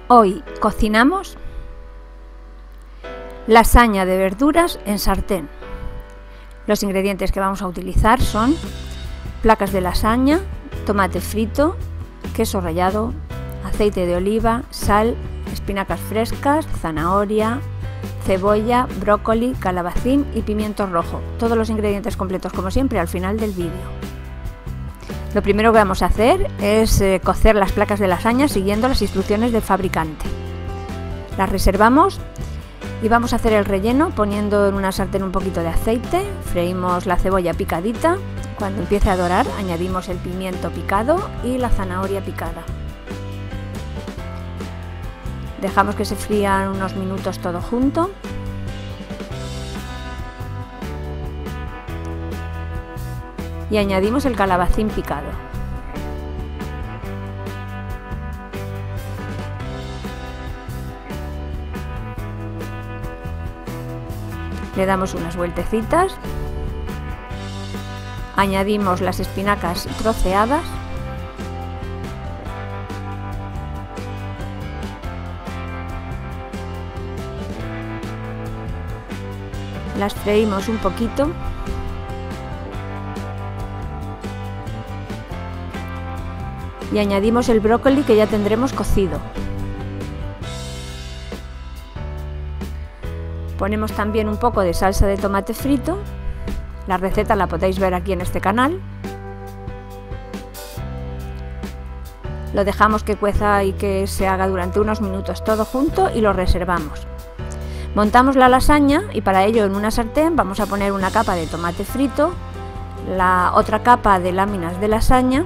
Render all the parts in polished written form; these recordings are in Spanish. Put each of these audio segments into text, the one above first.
Hoy cocinamos lasaña de verduras en sartén. Los ingredientes que vamos a utilizar son placas de lasaña, tomate frito, queso rallado, aceite de oliva, sal, espinacas frescas, zanahoria, cebolla, brócoli, calabacín y pimiento rojo. Todos los ingredientes completos, como siempre, al final del vídeo. Lo primero que vamos a hacer es cocer las placas de lasaña siguiendo las instrucciones del fabricante. Las reservamos y vamos a hacer el relleno poniendo en una sartén un poquito de aceite. Freímos la cebolla picadita. Cuando empiece a dorar, añadimos el pimiento picado y la zanahoria picada. Dejamos que se frían unos minutos todo junto. Y añadimos el calabacín picado. Le damos unas vueltecitas. Añadimos las espinacas troceadas. Las freímos un poquito. Y añadimos el brócoli que ya tendremos cocido. Ponemos también un poco de salsa de tomate frito. La receta la podéis ver aquí en este canal. Lo dejamos que cueza y que se haga durante unos minutos todo junto y lo reservamos. Montamos la lasaña y para ello en una sartén vamos a poner una capa de tomate frito, la otra capa de láminas de lasaña.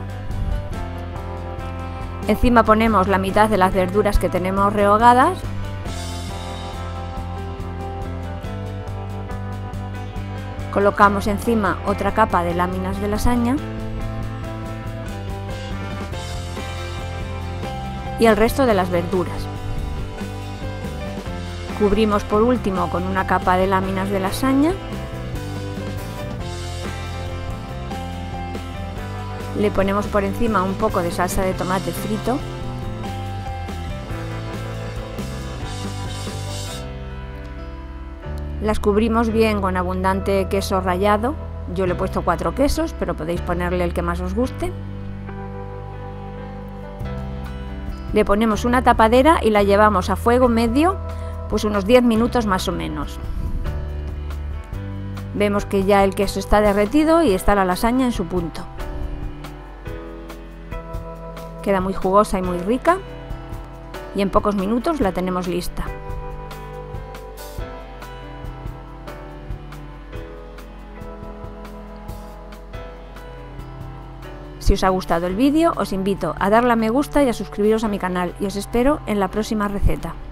Encima ponemos la mitad de las verduras que tenemos rehogadas. Colocamos encima otra capa de láminas de lasaña. Y el resto de las verduras. Cubrimos por último con una capa de láminas de lasaña. Le ponemos por encima un poco de salsa de tomate frito. Las cubrimos bien con abundante queso rallado. Yo le he puesto 4 quesos, pero podéis ponerle el que más os guste. Le ponemos una tapadera y la llevamos a fuego medio, pues unos 10 minutos más o menos. Vemos que ya el queso está derretido y está la lasaña en su punto. Queda muy jugosa y muy rica y en pocos minutos la tenemos lista. Si os ha gustado el vídeo, os invito a darle a me gusta y a suscribiros a mi canal y os espero en la próxima receta.